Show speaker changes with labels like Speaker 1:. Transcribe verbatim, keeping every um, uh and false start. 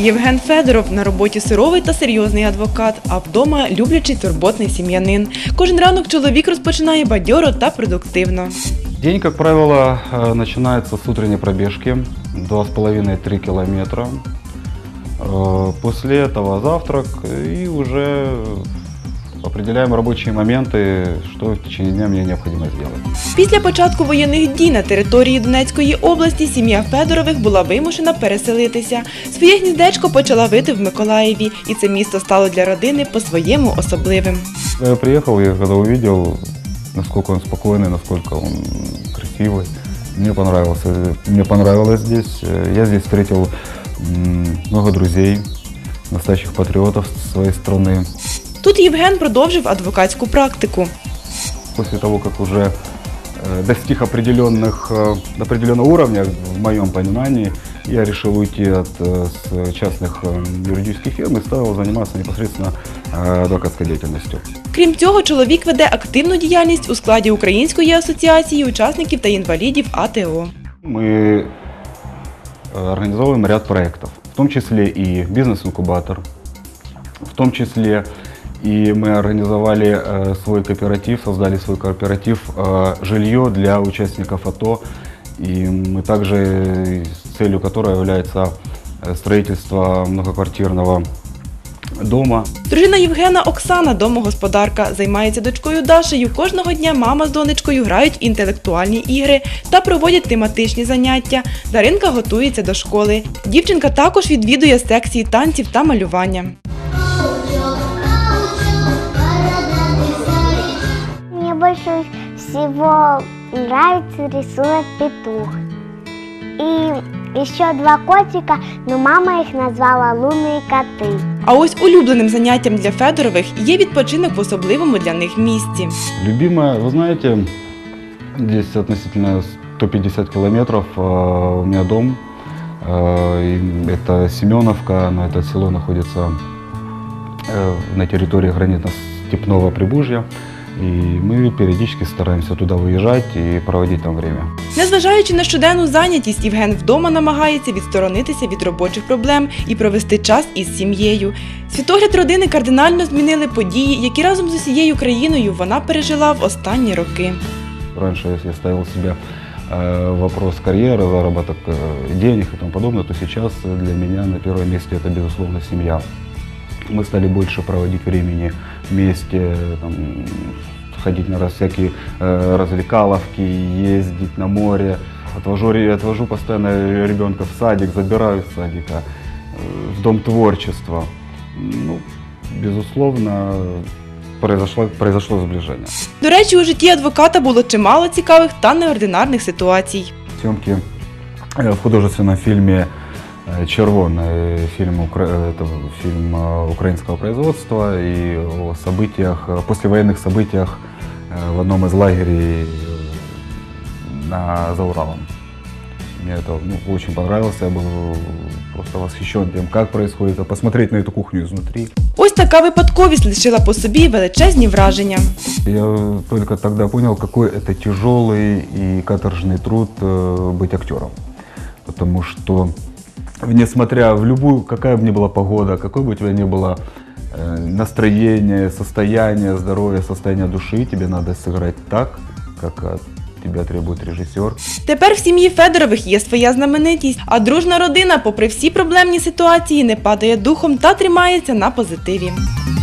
Speaker 1: Євген Федоров на роботі суровий та серйозний адвокат, а вдома люблячий турботний сім'янин. Кожен ранок чоловік розпочинає бадьоро та продуктивно.
Speaker 2: День, как правило, начинается с утренней пробежки, два с половиной — три километра. После этого завтрак и уже определяем рабочие моменты, что в течение дня мне необходимо сделать.
Speaker 1: Після початку воєнних дій на території Донецької області сім'я Федорових була вимушена переселитися. Своє гніздечко почала вити в Миколаєві, і це місто стало для родини по-своєму особливим.
Speaker 2: Я приехал, я когда увидел, насколько он спокойный, насколько он красивый, мне понравился. Мне понравилось здесь. Я здесь встретил много друзей, настоящих патриотов своей страны.
Speaker 1: Тут Євген продовжив адвокатську практику.
Speaker 2: После того, как уже достиг определенных, определенного уровня, в моем понимании, я решил уйти от частных юридических фирм и стал заниматься непосредственно адвокатской деятельностью.
Speaker 1: Крім цього, чоловік веде активну діяльність у складі Української асоціації учасників та інвалідів А Т О.
Speaker 2: Мы организовываем ряд проектов, в том числе и бизнес-инкубатор, в том числе и мы организовали э, свой кооператив, создали свой кооператив э, «Жилье для участников А Т О». И мы также, целью которой является строительство многоквартирного дома.
Speaker 1: Дружина Євгена Оксана, домогосподарка, займається дочкою Дашею. Кожного дня мама з донечкою грають в інтелектуальні ігри та проводять тематичні заняття. Даринка готується до школи. Дівчинка також відвідує секції танців та малювання.
Speaker 3: Мне больше всего нравится рисунок петух. И еще два котика, но мама их назвала лунные коты.
Speaker 1: А ось улюбленим заняттям для Федорових є відпочинок в особливому для них місці.
Speaker 2: Любимая, вы знаете, здесь относительно сто пятьдесят километров у меня дом. Это Семеновка, но это село находится на территории гранитно-степного Прибужья. І ми періодично стараємося туди виїжджати і проводити там час.
Speaker 1: Незважаючи на щоденну зайнятість, Євген вдома намагається відсторонитися від робочих проблем і провести час із сім'єю. Світогляд родини кардинально змінили події, які разом з усією країною вона пережила в останні роки.
Speaker 2: Раніше я ставив собі вопрос кар'єри, заробіток денег і тому подобное, то зараз для мене на першому місці це, безусловно, сім'я. Мы стали больше проводить времени вместе, там, ходить на всякие э, развлекаловки, ездить на море. Отвожу, отвожу постоянно ребенка в садик, забираю с садика, э, в дом творчества. Ну, безусловно, произошло, произошло сближение.
Speaker 1: До речі, у житті адвоката було чимало цікавих та неординарних ситуацій.
Speaker 2: Съемки в художественном фильме «Червоный», фильм, это фильм украинского производства, и о событиях, послевоенных событиях в одном из лагерей на, за Уралом. Мне это ну, очень понравилось, я был просто восхищен тем, как происходит, посмотреть на эту кухню изнутри.
Speaker 1: Ось така випадковість лишила по собі величезні враження.
Speaker 2: Я только тогда понял, какой это тяжелый и каторжный труд быть актером, потому что несмотря в любую, какая бы ни была погода, какой бы у тебя ни было э, настроение, состояние здоровья, состояние души, тебе надо сыграть так, как от тебя требует режисер.
Speaker 1: Тепер в сім'ї Федорових є своя знаменитість, а дружна родина, попри всі проблемні ситуації, не падає духом та тримається на позитиві.